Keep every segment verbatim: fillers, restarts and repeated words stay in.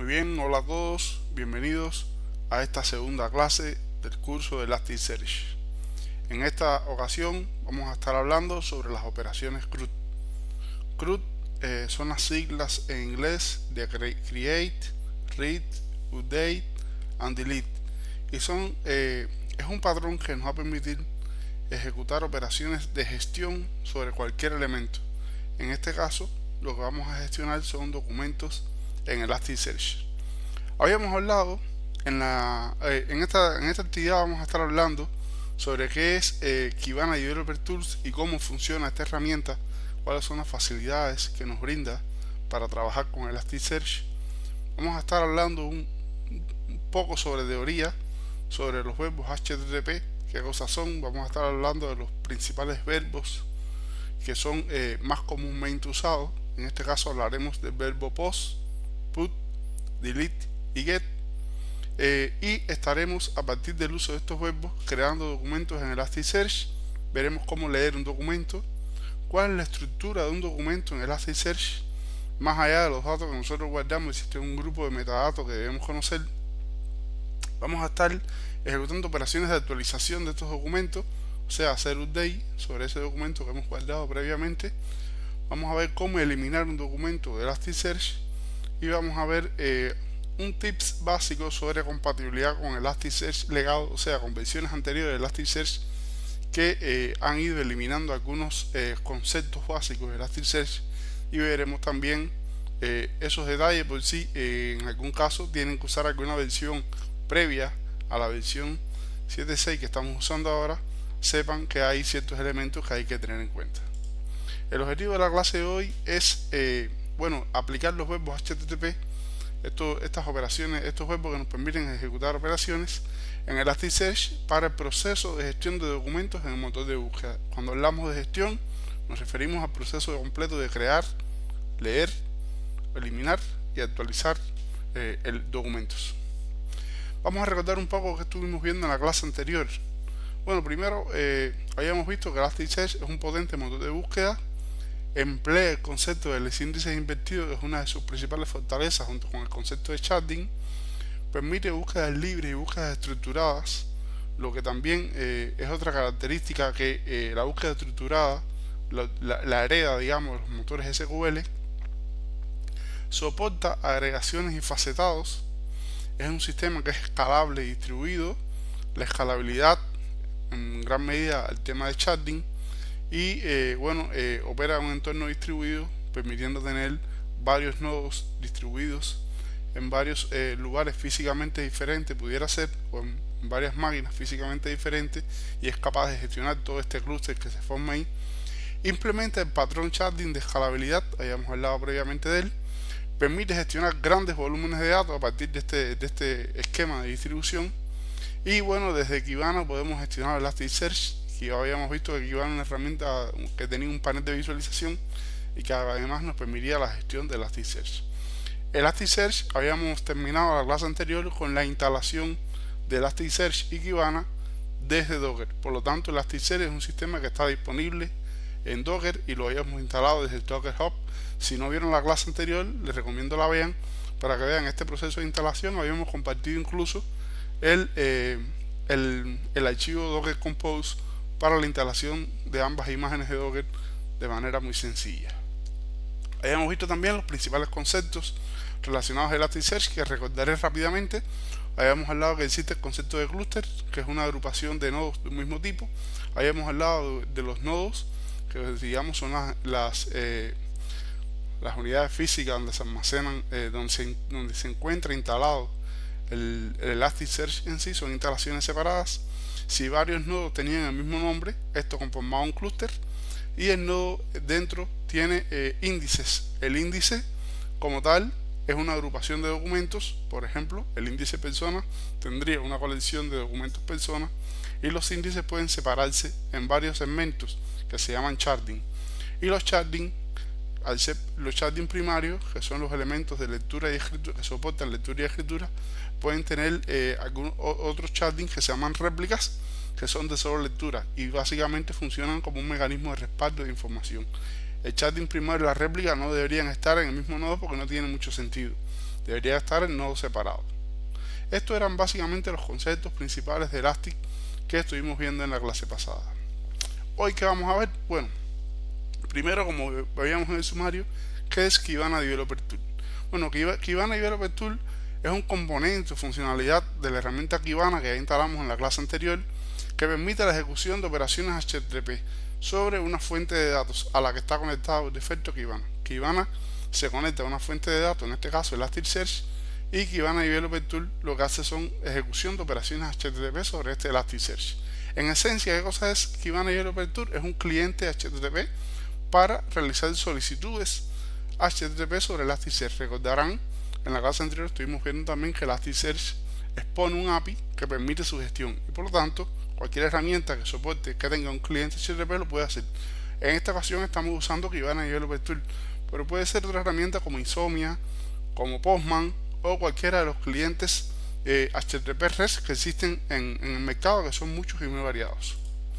Muy bien, hola a todos, bienvenidos a esta segunda clase del curso de Elasticsearch. En esta ocasión vamos a estar hablando sobre las operaciones C R U D. C R U D eh, son las siglas en inglés de Create, Read, Update and Delete, y son, eh, es un patrón que nos va a permitir ejecutar operaciones de gestión sobre cualquier elemento. En este caso, lo que vamos a gestionar son documentos en Elasticsearch. Habíamos hablado en, la, eh, en, esta, en esta actividad vamos a estar hablando sobre qué es eh, Kibana Developer Tools y cómo funciona esta herramienta, cuáles son las facilidades que nos brinda para trabajar con Elasticsearch. Vamos a estar hablando un, un poco sobre teoría, sobre los verbos H T T P, qué cosas son. Vamos a estar hablando de los principales verbos que son eh, más comúnmente usados. En este caso hablaremos del verbo post, put, delete y get, eh, y estaremos a partir del uso de estos verbos creando documentos en Elasticsearch. Veremos cómo leer un documento, cuál es la estructura de un documento en Elasticsearch, más allá de los datos que nosotros guardamos. Existe un grupo de metadatos que debemos conocer. Vamos a estar ejecutando operaciones de actualización de estos documentos, o sea, hacer update sobre ese documento que hemos guardado previamente. Vamos a ver cómo eliminar un documento de Elasticsearch y vamos a ver eh, un tips básico sobre compatibilidad con Elasticsearch legado, o sea, con versiones anteriores de Elasticsearch que eh, han ido eliminando algunos eh, conceptos básicos de Elasticsearch, y veremos también eh, esos detalles por si eh, en algún caso tienen que usar alguna versión previa a la versión siete punto seis que estamos usando ahora. Sepan que hay ciertos elementos que hay que tener en cuenta. El objetivo de la clase de hoy es eh, bueno, aplicar los verbos H T T P, esto, estas operaciones, estos verbos que nos permiten ejecutar operaciones en Elasticsearch para el proceso de gestión de documentos en el motor de búsqueda. Cuando hablamos de gestión, nos referimos al proceso completo de crear, leer, eliminar y actualizar eh, el, documentos. Vamos a recordar un poco lo que estuvimos viendo en la clase anterior. Bueno, primero eh, habíamos visto que Elasticsearch es un potente motor de búsqueda, emplea el concepto de los índices invertidos, que es una de sus principales fortalezas, junto con el concepto de sharding. Permite búsquedas libres y búsquedas estructuradas, lo que también eh, es otra característica que eh, la búsqueda estructurada la, la, la hereda, digamos, de los motores S Q L. Soporta agregaciones y facetados, es un sistema que es escalable y distribuido. La escalabilidad en gran medida el tema de sharding, y eh, bueno, eh, opera en un entorno distribuido, permitiendo tener varios nodos distribuidos en varios eh, lugares físicamente diferentes, pudiera ser, o en, en varias máquinas físicamente diferentes, y es capaz de gestionar todo este clúster que se forma ahí. Implementa el patrón sharding de escalabilidad, habíamos hablado previamente de él. Permite gestionar grandes volúmenes de datos a partir de este, de este esquema de distribución. Y bueno, desde Kibana podemos gestionar Elasticsearch, que habíamos visto que Kibana es una herramienta que tenía un panel de visualización y que además nos permitía la gestión de Elasticsearch. Elasticsearch, habíamos terminado la clase anterior con la instalación de Elasticsearch y Kibana desde Docker. Por lo tanto, Elasticsearch es un sistema que está disponible en Docker y lo habíamos instalado desde el Docker Hub. Si no vieron la clase anterior, les recomiendo la vean para que vean este proceso de instalación. Habíamos compartido incluso El, eh, el, el archivo Docker Compose para la instalación de ambas imágenes de Docker de manera muy sencilla. Habíamos visto también los principales conceptos relacionados a Elasticsearch, que recordaré rápidamente. Habíamos hablado que existe el concepto de clúster, que es una agrupación de nodos del mismo tipo. Habíamos hablado de, de los nodos, que digamos son las, las, eh, las unidades físicas donde se almacenan, eh, donde, se, donde se encuentra instalado El, el Elasticsearch en sí. Son instalaciones separadas. Si varios nodos tenían el mismo nombre, esto conformaba un clúster, y el nodo dentro tiene eh, índices. El índice como tal es una agrupación de documentos. Por ejemplo, el índice persona tendría una colección de documentos persona, y los índices pueden separarse en varios segmentos que se llaman sharding. Y los sharding, al ser los sharding primarios, que son los elementos de lectura y escritura, que soportan lectura y escritura, pueden tener eh, algunos otros sharding que se llaman réplicas, que son de solo lectura, y básicamente funcionan como un mecanismo de respaldo de información. El sharding primario y la réplica no deberían estar en el mismo nodo porque no tiene mucho sentido. debería estar el nodo separado. Estos eran básicamente los conceptos principales de Elastic que estuvimos viendo en la clase pasada. Hoy, ¿qué vamos a ver? Bueno, primero, como veíamos en el sumario, ¿qué es Kibana Developer Tool? Bueno, Kibana Developer Tool es un componente o funcionalidad de la herramienta Kibana que ya instalamos en la clase anterior, que permite la ejecución de operaciones H T T P sobre una fuente de datos a la que está conectado por defecto Kibana. Kibana se conecta a una fuente de datos, en este caso Elasticsearch, y Kibana Developer Tool lo que hace son ejecución de operaciones H T T P sobre este Elasticsearch. En esencia, ¿qué cosa es Kibana Developer Tool? Es un cliente H T T P para realizar solicitudes H T T P sobre Elasticsearch. Recordarán, en la clase anterior estuvimos viendo también que Elasticsearch expone un A P I que permite su gestión y por lo tanto cualquier herramienta que soporte que tenga un cliente H T T P lo puede hacer. En esta ocasión estamos usando Kibana Developer Tool, pero puede ser otra herramienta como Insomnia, como Postman o cualquiera de los clientes eh, H T T P REST que existen en, en el mercado, que son muchos y muy variados.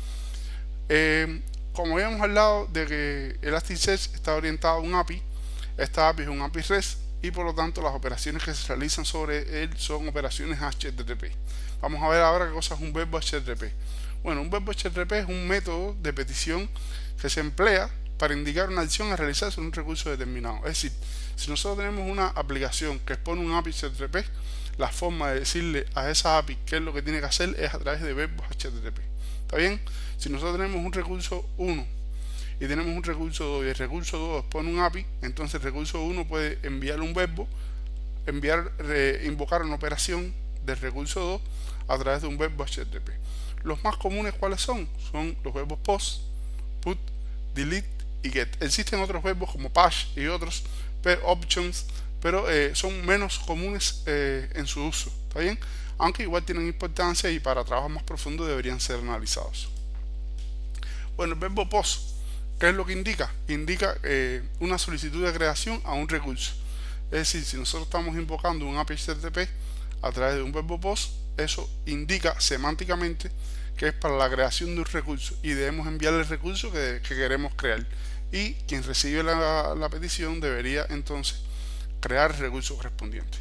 Eh, como habíamos hablado de que Elasticsearch está orientado a un A P I, esta A P I es un A P I REST y por lo tanto las operaciones que se realizan sobre él son operaciones H T T P. Vamos a ver ahora qué cosa es un verbo H T T P. Bueno, un verbo H T T P es un método de petición que se emplea para indicar una acción a realizar sobre un recurso determinado. Es decir, si nosotros tenemos una aplicación que expone un A P I H T T P, la forma de decirle a esa A P I qué es lo que tiene que hacer es a través de verbos H T T P. ¿Está bien? Si nosotros tenemos un recurso uno y tenemos un recurso dos y el recurso dos expone un A P I, entonces el recurso uno puede enviar un verbo, enviar, eh, invocar una operación del recurso dos a través de un verbo H T T P. Los más comunes, ¿cuáles son? Son los verbos post, put, delete y get. Existen otros verbos como pass y otros, pero options, pero eh, son menos comunes eh, en su uso, ¿está bien? Aunque igual tienen importancia y para trabajos más profundos deberían ser analizados. Bueno, el verbo post, ¿qué es lo que indica? Indica eh, una solicitud de creación a un recurso. Es decir, si nosotros estamos invocando un A P I H T T P a través de un verbo post, eso indica semánticamente que es para la creación de un recurso y debemos enviar el recurso que, que queremos crear. Y quien recibe la, la petición debería entonces crear el recurso correspondiente.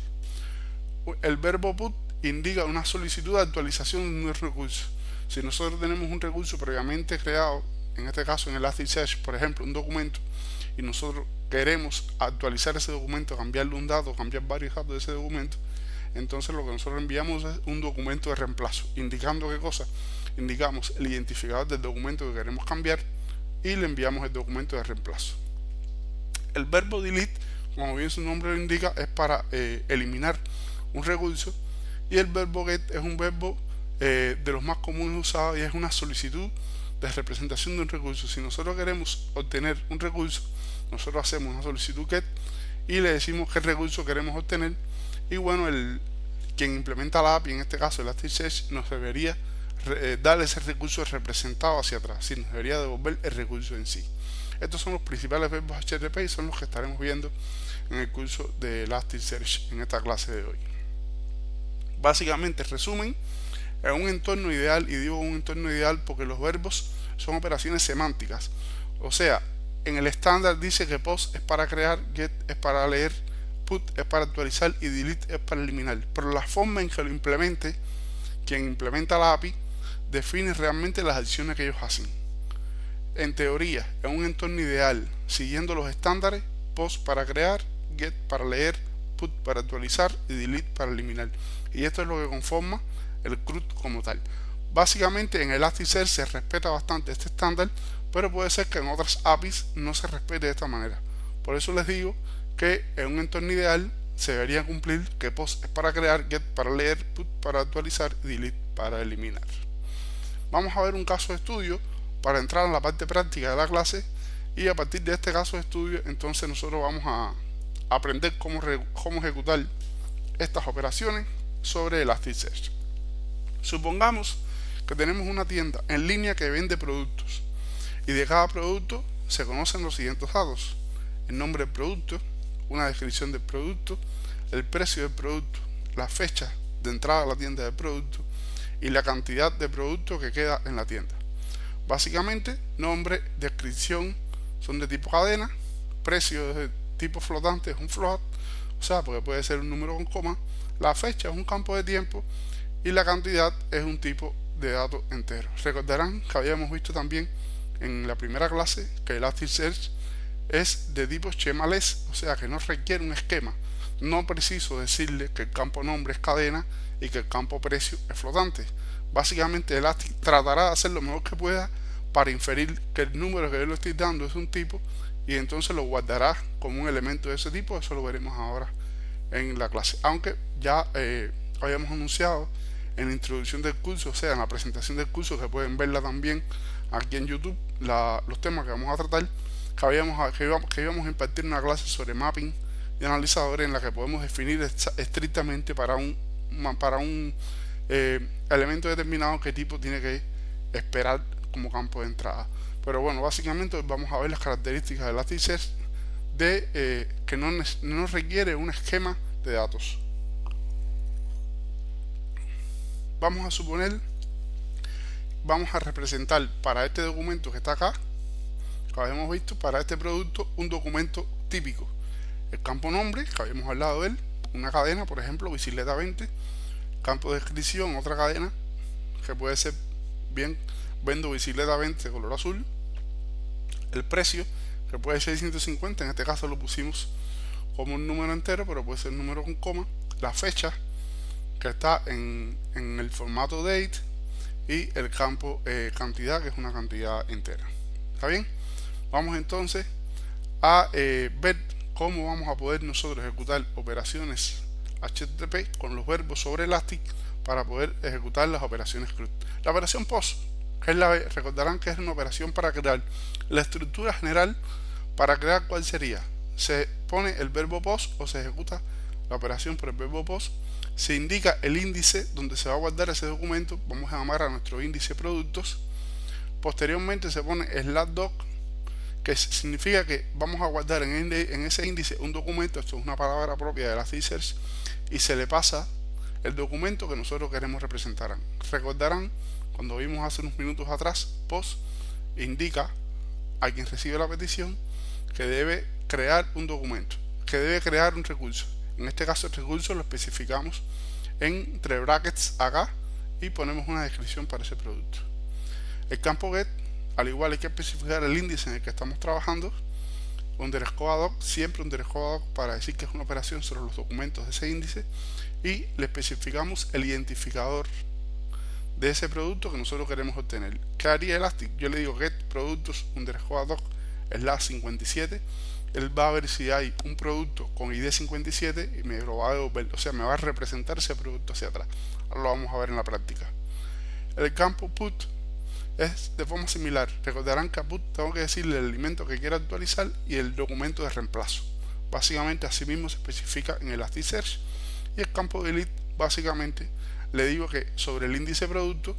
El verbo put indica una solicitud de actualización de un recurso. Si nosotros tenemos un recurso previamente creado, en este caso en Elasticsearch, por ejemplo, un documento, y nosotros queremos actualizar ese documento, cambiarle un dato, cambiar varios datos de ese documento, entonces lo que nosotros enviamos es un documento de reemplazo, indicando qué cosa, indicamos el identificador del documento que queremos cambiar y le enviamos el documento de reemplazo. El verbo delete, como bien su nombre lo indica, es para eh, eliminar un recurso, y el verbo get es un verbo eh, de los más comunes usados y es una solicitud de representación de un recurso. Si nosotros queremos obtener un recurso, nosotros hacemos una solicitud get y le decimos qué recurso queremos obtener, y bueno, el quien implementa la A P I, en este caso Elasticsearch, nos debería eh, dar ese recurso representado hacia atrás, sí, nos debería devolver el recurso en sí. Estos son los principales verbos H T T P y son los que estaremos viendo en el curso de Elasticsearch en esta clase de hoy. Básicamente, resumen, es un entorno ideal, y digo un entorno ideal porque los verbos son operaciones semánticas. O sea, en el estándar dice que post es para crear, get es para leer, put es para actualizar y delete es para eliminar. Pero la forma en que lo implemente, quien implementa la A P I, define realmente las acciones que ellos hacen. En teoría, en un entorno ideal, siguiendo los estándares, post para crear, get para leer, put para actualizar y delete para eliminar. Y esto es lo que conforma el C R U D como tal. Básicamente en Elasticsearch se respeta bastante este estándar, pero puede ser que en otras A P Is no se respete de esta manera. Por eso les digo que en un entorno ideal se debería cumplir que post es para crear, get para leer, put para actualizar y delete para eliminar. Vamos a ver un caso de estudio para entrar en la parte práctica de la clase, y a partir de este caso de estudio entonces nosotros vamos a aprender cómo, cómo ejecutar estas operaciones sobre Elasticsearch. Supongamos que tenemos una tienda en línea que vende productos, y de cada producto se conocen los siguientes datos: el nombre del producto, una descripción del producto, el precio del producto, la fecha de entrada a la tienda del producto y la cantidad de producto que queda en la tienda. Básicamente, nombre, descripción son de tipo cadena, precio de tipo flotante es un float, o sea, porque puede ser un número con coma, la fecha es un campo de tiempo y la cantidad es un tipo de dato entero. Recordarán que habíamos visto también en la primera clase que Elasticsearch es de tipo schemaless, o sea que no requiere un esquema. No preciso decirle que el campo nombre es cadena y que el campo precio es flotante. Básicamente Elastic tratará de hacer lo mejor que pueda para inferir que el número que yo le estoy dando es un tipo y entonces lo guardará como un elemento de ese tipo. Eso lo veremos ahora en la clase, aunque ya eh, habíamos anunciado en la introducción del curso, o sea en la presentación del curso, que pueden verla también aquí en YouTube, la, los temas que vamos a tratar, que, habíamos, que, íbamos, que íbamos a impartir una clase sobre mapping y analizadores en la que podemos definir estrictamente para un, para un eh, elemento determinado qué tipo tiene que esperar como campo de entrada. Pero bueno, básicamente vamos a ver las características de Elasticsearch de eh, que no, no requiere un esquema de datos. Vamos a suponer, vamos a representar para este documento que está acá, que habíamos visto, para este producto, un documento típico. El campo nombre, que habíamos hablado de él, una cadena, por ejemplo, bicicleta veinte, campo de descripción, otra cadena, que puede ser bien, vendo bicicleta veinte de color azul, el precio, que puede ser ciento cincuenta, en este caso lo pusimos como un número entero, pero puede ser un número con coma, la fecha, que está en, en el formato date, y el campo eh, cantidad, que es una cantidad entera. ¿Está bien? Vamos entonces a eh, ver cómo vamos a poder nosotros ejecutar operaciones H T T P con los verbos sobre Elastic para poder ejecutar las operaciones C R U D. La operación post, que es la, recordarán que es una operación para crear la estructura general. Para crear, ¿cuál sería? Se pone el verbo post o se ejecuta la operación por el verbo post. Se indica el índice donde se va a guardar ese documento. Vamos a llamar a nuestro índice productos. Posteriormente se pone slash doc, que significa que vamos a guardar en, en ese índice un documento. Esto es una palabra propia de Elasticsearch, y se le pasa el documento que nosotros queremos representar. Recordarán cuando vimos hace unos minutos atrás, post indica a quien recibe la petición que debe crear un documento, que debe crear un recurso. En este caso el recurso lo especificamos entre brackets acá y ponemos una descripción para ese producto. El campo get, al igual hay que especificar el índice en el que estamos trabajando, underscore doc, siempre underscore doc para decir que es una operación sobre los documentos de ese índice, y le especificamos el identificador de ese producto que nosotros queremos obtener. ¿Qué haría Elastic? Yo le digo get productos underscore doc slash cincuenta y siete. Él va a ver si hay un producto con I D cincuenta y siete y me lo va a devolver, o sea, me va a representar ese producto hacia atrás. Ahora lo vamos a ver en la práctica. El campo put es de forma similar. Recordarán que a put tengo que decirle el elemento que quiero actualizar y el documento de reemplazo. Básicamente así mismo se especifica en Elasticsearch. Y el campo delete, básicamente le digo que sobre el índice producto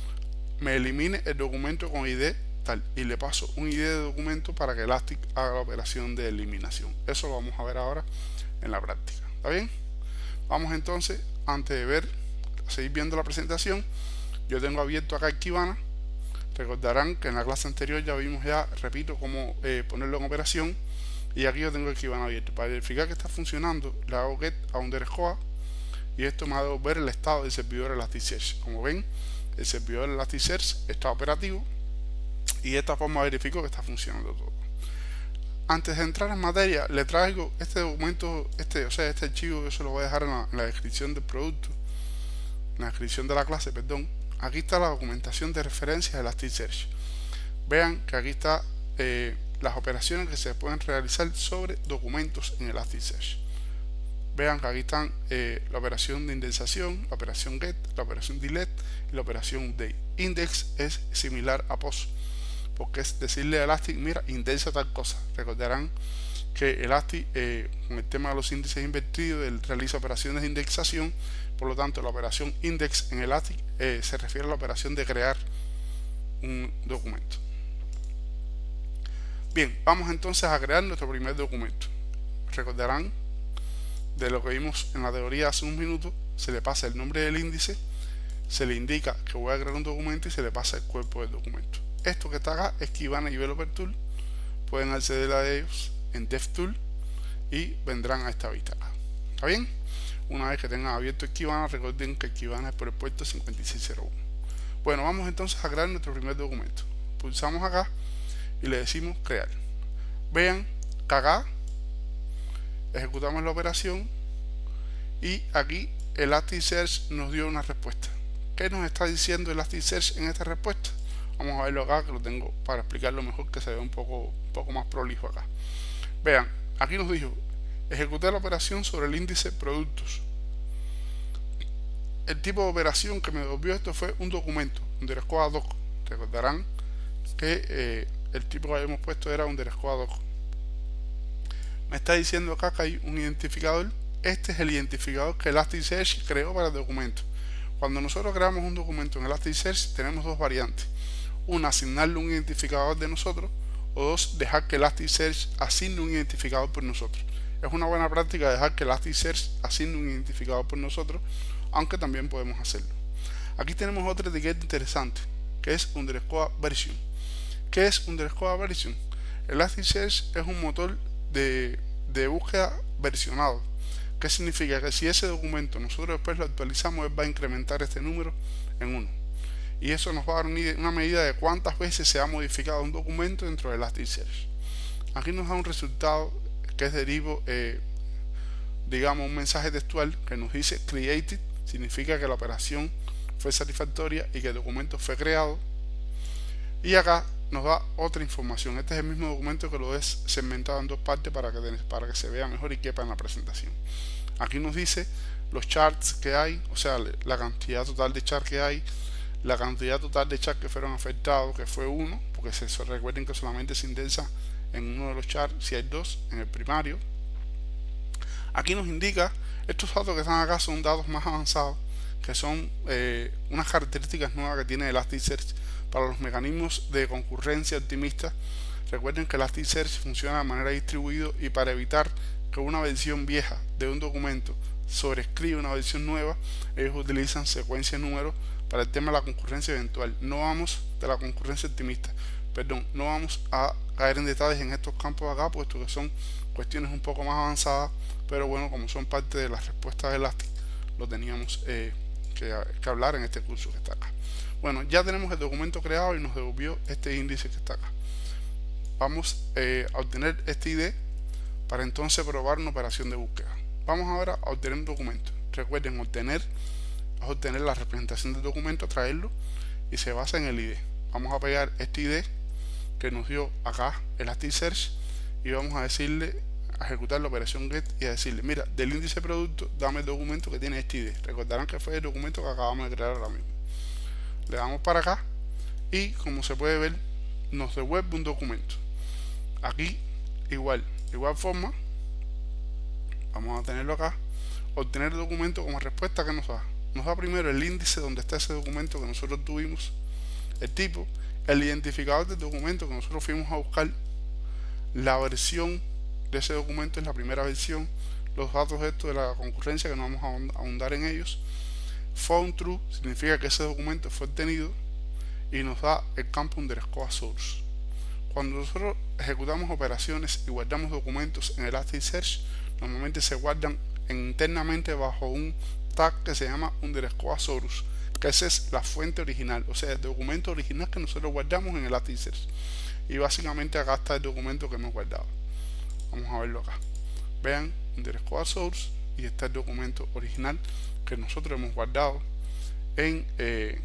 me elimine el documento con I D tal, y le paso un I D de documento para que Elastic haga la operación de eliminación. Eso lo vamos a ver ahora en la práctica. ¿Está bien? Vamos entonces, antes de ver, seguir viendo la presentación, yo tengo abierto acá el Kibana. Recordarán que en la clase anterior ya vimos ya, repito, cómo eh, ponerlo en operación, y aquí yo tengo el Kibana abierto. Para verificar que está funcionando, le hago get a underscore y esto me va a devolver el estado del servidor Elasticsearch. Como ven, el servidor Elasticsearch está operativo y de esta forma verifico que está funcionando todo. Antes de entrar en materia, le traigo este documento, este, o sea, este archivo, yo se lo voy a dejar en la, en la descripción del producto, en la descripción de la clase, perdón. Aquí está la documentación de referencia de Elasticsearch. Vean que aquí está eh, las operaciones que se pueden realizar sobre documentos en Elasticsearch. Vean que aquí están eh, la operación de indexación, la operación get, la operación delete y la operación update. Index es similar a post, porque es decirle a Elastic, mira, indexa tal cosa. Recordarán que Elastic, eh, con el tema de los índices invertidos, él realiza operaciones de indexación. Por lo tanto, la operación index en Elastic eh, se refiere a la operación de crear un documento. Bien, vamos entonces a crear nuestro primer documento. Recordarán de lo que vimos en la teoría hace un minuto, se le pasa el nombre del índice, se le indica que voy a crear un documento y se le pasa el cuerpo del documento. Esto que está acá es Kibana Developer Tool. Pueden acceder a ellos en DevTool y vendrán a esta vista acá. ¿Está bien? Una vez que tengan abierto el Kibana, recuerden que el Kibana es por el puerto cincuenta y seis cero uno. Bueno, vamos entonces a crear nuestro primer documento. Pulsamos acá y le decimos crear. Vean que acá ejecutamos la operación y aquí Elasticsearch nos dio una respuesta. ¿Qué nos está diciendo Elasticsearch en esta respuesta? Vamos a verlo acá, que lo tengo para explicarlo mejor, que se ve un poco, un poco más prolijo acá. Vean, aquí nos dijo, ejecuté la operación sobre el índice productos. El tipo de operación que me devolvió esto fue un documento, underscore doc. Recordarán que eh, el tipo que habíamos puesto era underscore doc. Me está diciendo acá que hay un identificador. Este es el identificador que Elasticsearch creó para el documento. Cuando nosotros creamos un documento en Elasticsearch tenemos dos variantes. Una, asignarle un identificador de nosotros, o dos, dejar que Elasticsearch asigne un identificador por nosotros. Es una buena práctica dejar que Elasticsearch asigne un identificador por nosotros, aunque también podemos hacerlo. Aquí tenemos otra etiqueta interesante, que es underscore version. ¿Qué es underscore version? Elasticsearch es un motor de, de búsqueda versionado. ¿Qué significa? Que si ese documento nosotros después lo actualizamos, él va a incrementar este número en uno. Y eso nos va a dar una medida de cuántas veces se ha modificado un documento dentro de Elasticsearch. Aquí nos da un resultado que es derivo, eh, digamos, un mensaje textual que nos dice created, significa que la operación fue satisfactoria y que el documento fue creado. Y acá nos da otra información. Este es el mismo documento que lo es segmentado en dos partes para que, para que se vea mejor y quepa en la presentación. Aquí nos dice los charts que hay, o sea, la cantidad total de charts que hay, la cantidad total de charts que fueron afectados, que fue uno, porque se, recuerden que solamente se indexa en uno de los charts, si hay dos, en el primario. Aquí nos indica, estos datos que están acá son datos más avanzados, que son eh, unas características nuevas que tiene Elasticsearch para los mecanismos de concurrencia optimista. Recuerden que Elasticsearch funciona de manera distribuida y para evitar que una versión vieja de un documento sobrescriba una versión nueva, ellos utilizan secuencia de números para el tema de la concurrencia eventual. No vamos de la concurrencia optimista, perdón, no vamos a caer en detalles en estos campos acá, puesto que son cuestiones un poco más avanzadas, pero bueno, como son parte de las respuestas de Elastic, lo teníamos eh, que, que hablar en este curso que está acá. Bueno, ya tenemos el documento creado y nos devolvió este índice que está acá. Vamos eh, a obtener este I D para entonces probar una operación de búsqueda. Vamos ahora a obtener un documento. Recuerden, obtener, a obtener la representación del documento, traerlo, y se basa en el I D. Vamos a pegar este I D que nos dio acá Elasticsearch y vamos a decirle, a ejecutar la operación get y a decirle, mira, del índice producto, dame el documento que tiene este I D. Recordarán que fue el documento que acabamos de crear ahora mismo. Le damos para acá y como se puede ver nos devuelve un documento. Aquí igual, de igual forma vamos a tenerlo acá, obtener el documento como respuesta que nos da. Nos da primero el índice donde está ese documento que nosotros tuvimos, el tipo, el identificador del documento que nosotros fuimos a buscar, la versión de ese documento es la primera versión, los datos estos de la concurrencia que no vamos a ahondar en ellos. Found true significa que ese documento fue obtenido y nos da el campo underscore source. Cuando nosotros ejecutamos operaciones y guardamos documentos en Elasticsearch, normalmente se guardan internamente bajo un tag que se llama underscore source, que esa es la fuente original, o sea, el documento original que nosotros guardamos en Elasticsearch. Y básicamente acá está el documento que hemos guardado. Vamos a verlo acá. Vean, underscore source, y está el documento original que nosotros hemos guardado en, eh,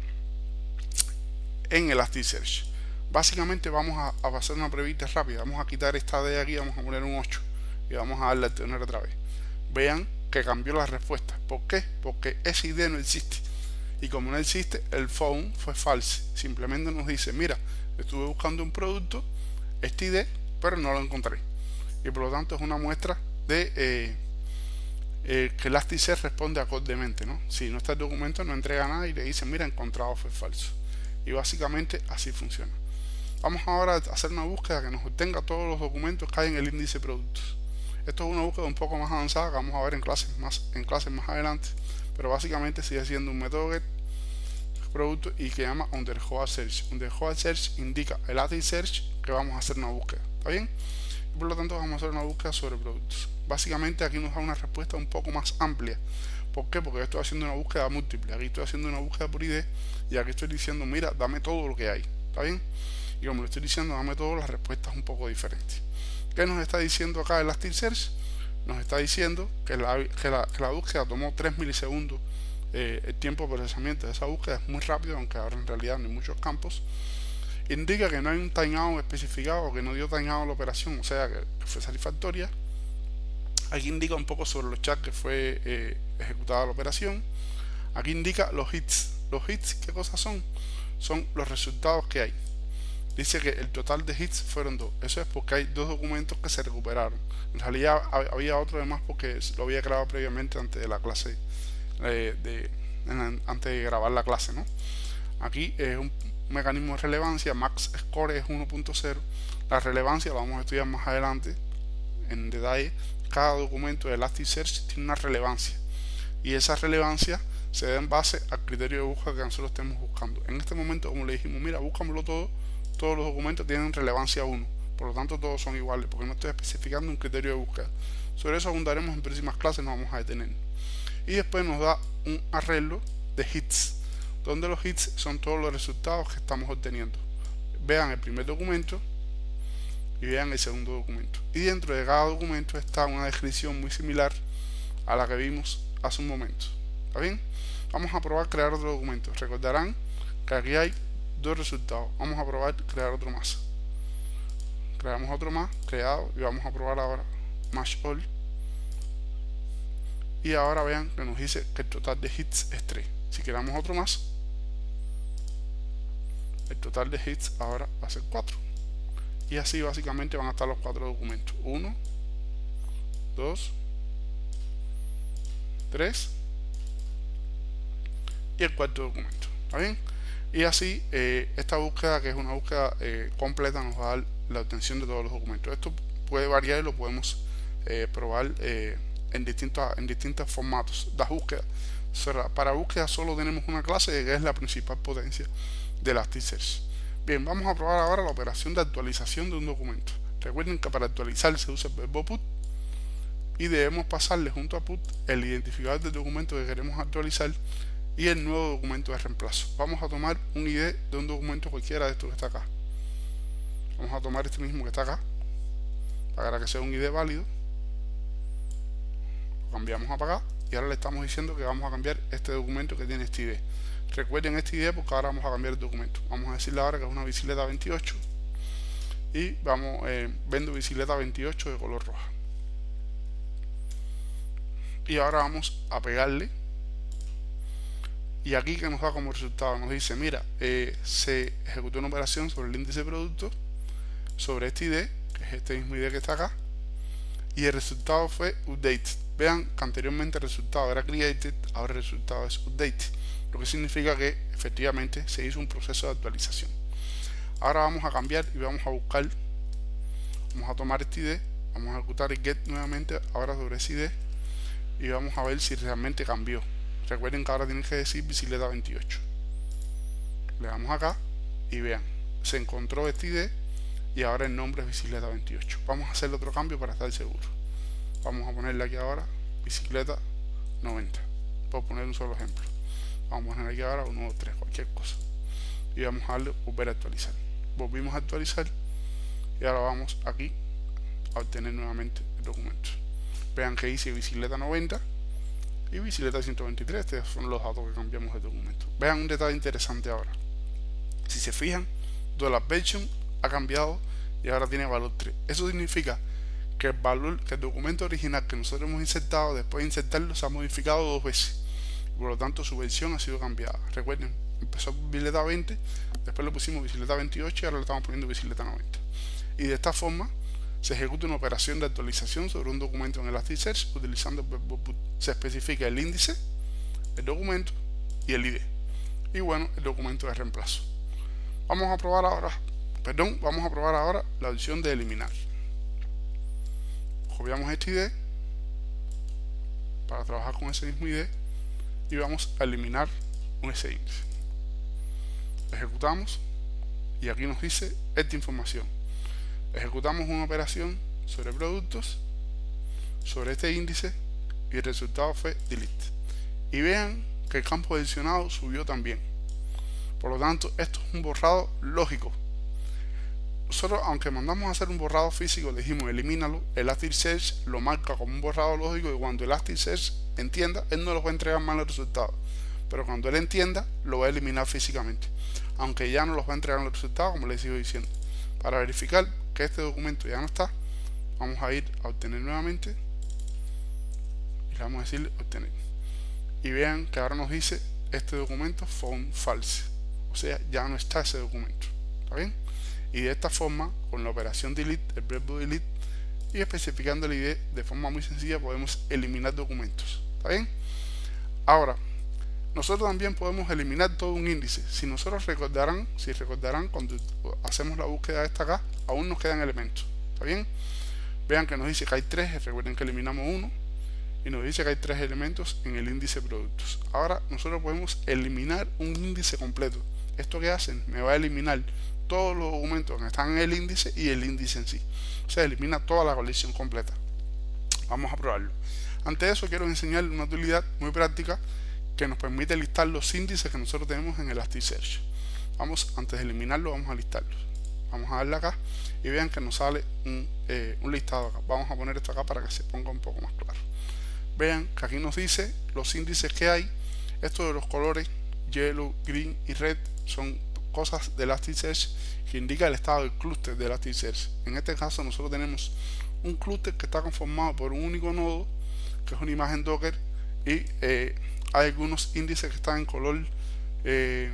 en Elasticsearch. Básicamente vamos a, a pasar una pruebita rápida. Vamos a quitar esta de aquí, vamos a poner un ocho y vamos a darle a obtener otra vez. Vean que cambió la respuesta. ¿Por qué? Porque ese I D no existe, y como no existe, el found fue false. Simplemente nos dice, mira, estuve buscando un producto, este I D, pero no lo encontré, y por lo tanto es una muestra de eh, eh, que Elasticsearch responde acordemente, ¿no? Si no está el documento, no entrega nada y le dice, mira, encontrado fue falso. Y básicamente así funciona. Vamos ahora a hacer una búsqueda que nos obtenga todos los documentos que hay en el índice productos. Esto es una búsqueda un poco más avanzada que vamos a ver en clases más, en clases más adelante, pero básicamente sigue siendo un método get producto y que llama underscore search. Underscore search indica Elasticsearch que vamos a hacer una búsqueda. ¿Está bien? y por lo tanto vamos a hacer una búsqueda sobre productos. Básicamente aquí nos da una respuesta un poco más amplia. ¿Por qué? Porque yo estoy haciendo una búsqueda múltiple. Aquí estoy haciendo una búsqueda por I D y aquí estoy diciendo, mira, dame todo lo que hay. ¿Está bien? Y como le estoy diciendo, dame todo, la respuesta es un poco diferente. ¿Qué nos está diciendo acá Elasticsearch? Nos está diciendo que la, que la, que la búsqueda tomó tres milisegundos. Eh, el tiempo de procesamiento de esa búsqueda es muy rápido, aunque ahora en realidad no hay muchos campos. Indica que no hay un timeout especificado o que no dio timeout a la operación, o sea que, que fue satisfactoria. Aquí indica un poco sobre los chats que fue eh, ejecutada la operación. Aquí indica los hits. Los hits, ¿qué cosas son? Son los resultados que hay. Dice que el total de hits fueron dos. Eso es porque hay dos documentos que se recuperaron. En realidad había otro de más porque lo había creado previamente antes de la clase, eh, de, en, antes de grabar la clase, ¿no? Aquí es un mecanismo de relevancia. Max Score es uno punto cero. La relevancia la vamos a estudiar más adelante en detalle. Cada documento de Elasticsearch tiene una relevancia y esa relevancia se da en base al criterio de búsqueda que nosotros estemos buscando. En este momento, como le dijimos, mira, búscamelo todo, todos los documentos tienen relevancia uno, por lo tanto todos son iguales porque no estoy especificando un criterio de búsqueda. Sobre eso abundaremos en próximas clases, nos vamos a detener. Y después nos da un arreglo de hits, donde los hits son todos los resultados que estamos obteniendo. Vean el primer documento y vean el segundo documento, y dentro de cada documento está una descripción muy similar a la que vimos hace un momento. ¿Está bien? Vamos a probar crear otro documento. Recordarán que aquí hay dos resultados. Vamos a probar crear otro más. Creamos otro más, creado, y vamos a probar ahora match all. Y ahora vean que nos dice que el total de hits es tres. Si creamos otro más, el total de hits ahora va a ser cuatro. Y así básicamente van a estar los cuatro documentos. uno, dos, tres y el cuarto documento. ¿Está bien? Y así eh, esta búsqueda, que es una búsqueda eh, completa, nos va a dar la obtención de todos los documentos. Esto puede variar y lo podemos eh, probar eh, en, distintos, en distintos formatos. Las búsquedas. Para búsqueda solo tenemos una clase que es la principal potencia de Elasticsearch. Bien, vamos a probar ahora la operación de actualización de un documento. Recuerden que para actualizar se usa el verbo put y debemos pasarle junto a put el identificador del documento que queremos actualizar y el nuevo documento de reemplazo. Vamos a tomar un I D de un documento cualquiera de estos que está acá. Vamos a tomar este mismo que está acá para que sea un I D válido. Lo cambiamos a pagar y ahora le estamos diciendo que vamos a cambiar este documento que tiene este I D. Recuerden este I D porque ahora vamos a cambiar el documento. Vamos a decirle ahora que es una bicicleta veintiocho y vamos eh, vendo bicicleta veintiocho de color roja. Y ahora vamos a pegarle, y aquí que nos da como resultado, nos dice, mira, eh, se ejecutó una operación sobre el índice de producto, sobre este I D, que es este mismo I D que está acá, y el resultado fue update. Vean que anteriormente el resultado era created, ahora el resultado es update, lo que significa que efectivamente se hizo un proceso de actualización. Ahora vamos a cambiar y vamos a buscar, vamos a tomar este I D, vamos a ejecutar el get nuevamente ahora sobre ese I D y vamos a ver si realmente cambió. Recuerden que ahora tienen que decir bicicleta veintiocho. Le damos acá y vean, se encontró este I D y ahora el nombre es bicicleta veintiocho. Vamos a hacer otro cambio para estar seguro. Vamos a ponerle aquí ahora bicicleta noventa, por poner un solo ejemplo. Vamos a poner aquí ahora uno, dos, tres, cualquier cosa, y vamos a darle volver a actualizar. Volvimos a actualizar y ahora vamos aquí a obtener nuevamente el documento. Vean que hice bicicleta noventa y bicicleta ciento veintitrés. Estos son los datos que cambiamos de documento. Vean un detalle interesante ahora. Si se fijan, dollar version ha cambiado y ahora tiene valor tres. Eso significa que el valor, que el documento original que nosotros hemos insertado, después de insertarlo, se ha modificado dos veces. Por lo tanto, su versión ha sido cambiada. Recuerden, empezó bicicleta veinte, después le pusimos bicicleta veintiocho y ahora le estamos poniendo bicicleta noventa. Y de esta forma se ejecuta una operación de actualización sobre un documento en Elasticsearch utilizando el verbo put. Se especifica el índice, el documento y el I D. Y bueno, el documento de reemplazo. Vamos a probar ahora, perdón, vamos a probar ahora la opción de eliminar. Copiamos este I D para trabajar con ese mismo I D y vamos a eliminar un ese índice. Ejecutamos y aquí nos dice esta información. Ejecutamos una operación sobre productos, sobre este índice, y el resultado fue delete. Y vean que el campo adicionado subió también. Por lo tanto, esto es un borrado lógico. Nosotros, aunque mandamos a hacer un borrado físico, le dijimos elimínalo, Elasticsearch lo marca como un borrado lógico, y cuando Elasticsearch entienda, él no lo va a entregar mal el resultado, pero cuando él entienda, lo va a eliminar físicamente, aunque ya no los va a entregar el resultado, como les sigo diciendo. Para verificar que este documento ya no está, vamos a ir a obtener nuevamente y le vamos a decirle obtener, y vean que ahora nos dice este documento found false, o sea, ya no está ese documento. ¿Está bien? Y de esta forma, con la operación delete, el verbo delete, y especificando el I D de forma muy sencilla, podemos eliminar documentos. ¿Está bien? Ahora, nosotros también podemos eliminar todo un índice. Si nosotros recordarán, si recordarán, cuando hacemos la búsqueda de esta acá, aún nos quedan elementos. ¿Está bien? Vean que nos dice que hay tres, recuerden que eliminamos uno, y nos dice que hay tres elementos en el índice productos. Ahora nosotros podemos eliminar un índice completo. ¿Esto qué hacen? Me va a eliminar todos los documentos que están en el índice y el índice en sí. O sea, elimina toda la colección completa. Vamos a probarlo. Antes de eso, quiero enseñarles una utilidad muy práctica que nos permite listar los índices que nosotros tenemos en Elasticsearch. Vamos, antes de eliminarlo, vamos a listarlos. Vamos a darle acá y vean que nos sale un, eh, un listado acá. Vamos a poner esto acá para que se ponga un poco más claro. Vean que aquí nos dice los índices que hay. Esto de los colores yellow, green y red son cosas de Elasticsearch que indica el estado del clúster de Elasticsearch. En este caso nosotros tenemos un clúster que está conformado por un único nodo, que es una imagen Docker, y eh, hay algunos índices que están en color eh,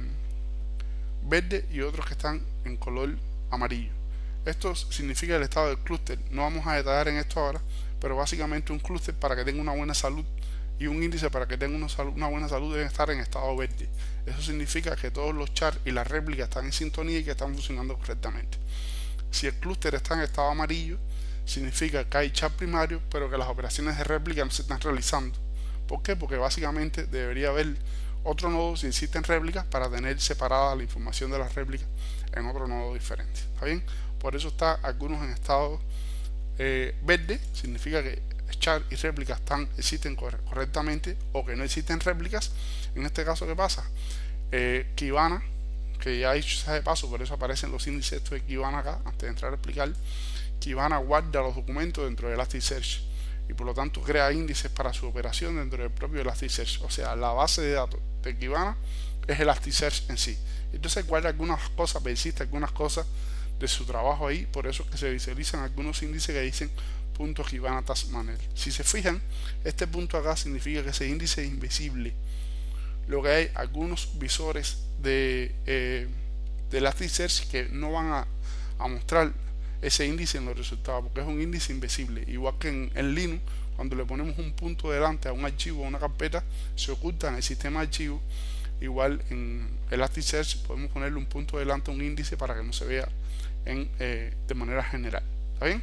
verde y otros que están en color amarillo. Esto significa el estado del clúster. No vamos a detallar en esto ahora, pero básicamente un clúster, para que tenga una buena salud, y un índice para que tenga una, salud, una buena salud, deben estar en estado verde. Eso significa que todos los chars y las réplicas están en sintonía y que están funcionando correctamente. Si el clúster está en estado amarillo, significa que hay char primarios, pero que las operaciones de réplica no se están realizando. ¿Por qué? Porque básicamente debería haber otro nodo, si existen réplicas, para tener separada la información de las réplicas en otro nodo diferente. ¿Está bien? Por eso está algunos en estado eh, verde, significa que char y réplicas están, existen correctamente, o que no existen réplicas. En este caso, ¿qué pasa? Eh, Kibana, que ya he dicho ese de paso, por eso aparecen los índices estos de Kibana acá, antes de entrar a explicar. Kibana guarda los documentos dentro de Elasticsearch y por lo tanto crea índices para su operación dentro del propio Elasticsearch. O sea, la base de datos de Kibana es Elasticsearch en sí. Entonces guarda algunas cosas, persiste algunas cosas de su trabajo ahí, por eso es que se visualizan algunos índices que dicen punto Kibana Task Manager. Si se fijan, este punto acá significa que ese índice es invisible. Lo que hay algunos visores de, eh, de Elasticsearch que no van a, a mostrar ese índice en los resultados, porque es un índice invisible. Igual que en, en Linux, cuando le ponemos un punto delante a un archivo o a una carpeta, se oculta en el sistema de archivos. Igual en Elasticsearch podemos ponerle un punto delante a un índice para que no se vea en, eh, de manera general. ¿Está bien?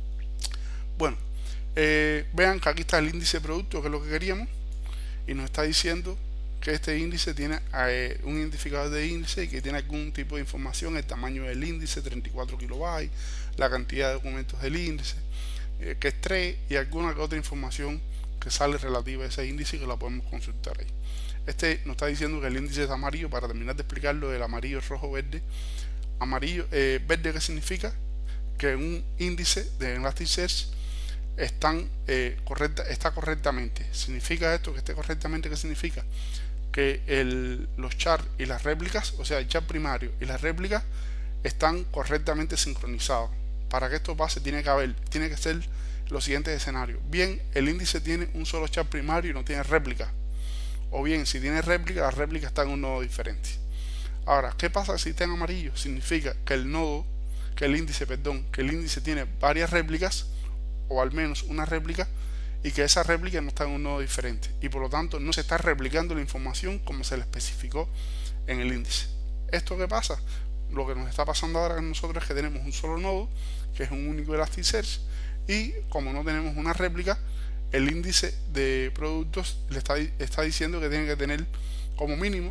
Bueno, eh, vean que aquí está el índice de producto, que es lo que queríamos, y nos está diciendo que este índice tiene eh, un identificador de índice y que tiene algún tipo de información, el tamaño del índice, treinta y cuatro kilobytes, la cantidad de documentos del índice, eh, que es tres, y alguna que otra información que sale relativa a ese índice y que la podemos consultar ahí. Este nos está diciendo que el índice es amarillo. Para terminar de explicar lo del amarillo, rojo, verde. Amarillo, eh, verde, ¿qué significa? Que un índice de Elasticsearch están, eh, correcta, está correctamente. ¿Significa esto que esté correctamente? ¿Qué significa? Que el, los chars y las réplicas, o sea, el char primario y las réplicas están correctamente sincronizados. Para que esto pase tiene que haber, tiene que ser los siguientes escenarios. Bien, el índice tiene un solo char primario y no tiene réplica. O bien, si tiene réplica, la réplica está en un nodo diferente. Ahora, ¿qué pasa si está en amarillo? Significa que el nodo, que el índice, perdón, que el índice tiene varias réplicas, o al menos una réplica, y que esa réplica no está en un nodo diferente, y por lo tanto no se está replicando la información como se le especificó en el índice. ¿Esto qué pasa? Lo que nos está pasando ahora a nosotros es que tenemos un solo nodo, que es un único Elasticsearch, y como no tenemos una réplica, el índice de productos le está, está diciendo que tiene que tener como mínimo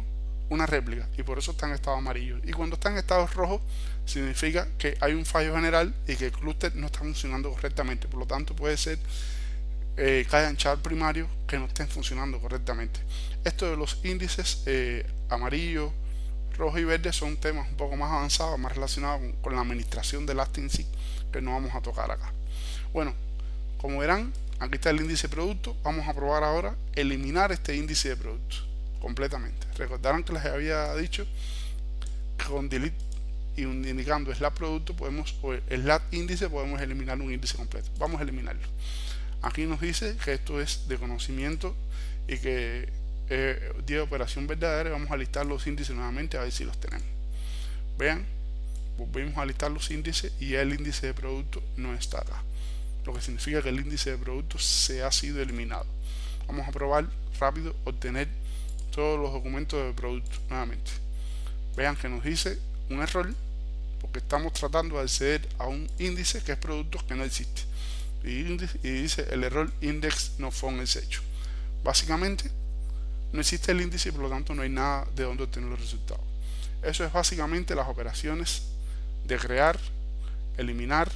una réplica y por eso está en estado amarillo. Y cuando está en estado rojo significa que hay un fallo general y que el clúster no está funcionando correctamente. Por lo tanto puede ser eh, que hayan char primarios que no estén funcionando correctamente. Esto de los índices eh, amarillo, rojo y verde son temas un poco más avanzados, más relacionados con, con la administración del ElasticSync, que no vamos a tocar acá. Bueno, como verán, aquí está el índice de producto. Vamos a probar ahora eliminar este índice de producto completamente. Recordarán que les había dicho que con delete y indicando slab producto podemos, o slab índice, podemos eliminar un índice completo. Vamos a eliminarlo. Aquí nos dice que esto es de conocimiento y que eh, día de operación verdadera. Vamos a listar los índices nuevamente a ver si los tenemos. Vean, volvemos a listar los índices y el índice de producto no está acá, lo que significa que el índice de producto se ha sido eliminado. Vamos a probar rápido obtener todos los documentos de producto nuevamente. Vean que nos dice un error porque estamos tratando de acceder a un índice que es productos que no existe, y, índice, y dice el error index no found hecho. Básicamente no existe el índice y por lo tanto no hay nada de donde obtener los resultados. Eso es básicamente las operaciones de crear, eliminar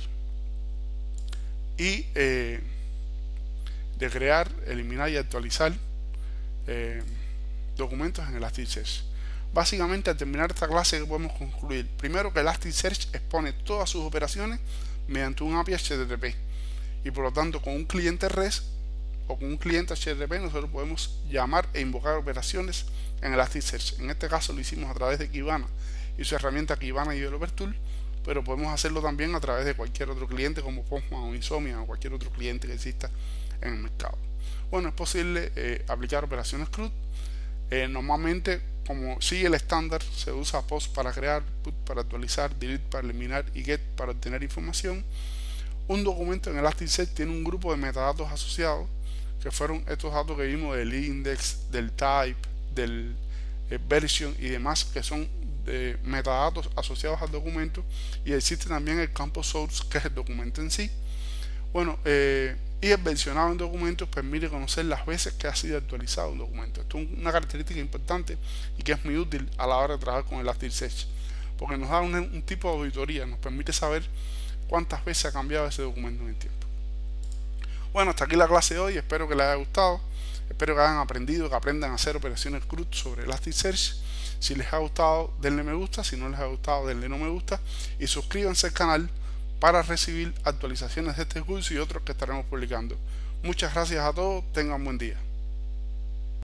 y eh, de crear, eliminar y actualizar eh, documentos en Elasticsearch. Básicamente, al terminar esta clase, ¿qué podemos concluir? Primero, que Elasticsearch expone todas sus operaciones mediante un A P I H T T P, y por lo tanto con un cliente REST o con un cliente H T T P nosotros podemos llamar e invocar operaciones en Elasticsearch. En este caso lo hicimos a través de Kibana y su herramienta Kibana Developer Tool, pero podemos hacerlo también a través de cualquier otro cliente como Postman o Insomnia o cualquier otro cliente que exista en el mercado. Bueno, es posible eh, aplicar operaciones CRUD. Eh, normalmente, como sigue el estándar, se usa post para crear, put para actualizar, delete para eliminar y get para obtener información. Un documento en Elasticsearch tiene un grupo de metadatos asociados, que fueron estos datos que vimos del index, del type, del eh, version y demás, que son de metadatos asociados al documento, y existe también el campo source, que es el documento en sí. Bueno, eh, y el versionado en documentos permite conocer las veces que ha sido actualizado un documento. Esto es una característica importante y que es muy útil a la hora de trabajar con Elasticsearch, porque nos da un, un tipo de auditoría, nos permite saber cuántas veces ha cambiado ese documento en el tiempo. Bueno, hasta aquí la clase de hoy, espero que les haya gustado, espero que hayan aprendido, que aprendan a hacer operaciones CRUD sobre Elasticsearch. Si les ha gustado, denle me gusta, si no les ha gustado, denle no me gusta y suscríbanse al canal para recibir actualizaciones de este curso y otros que estaremos publicando. Muchas gracias a todos, tengan buen día.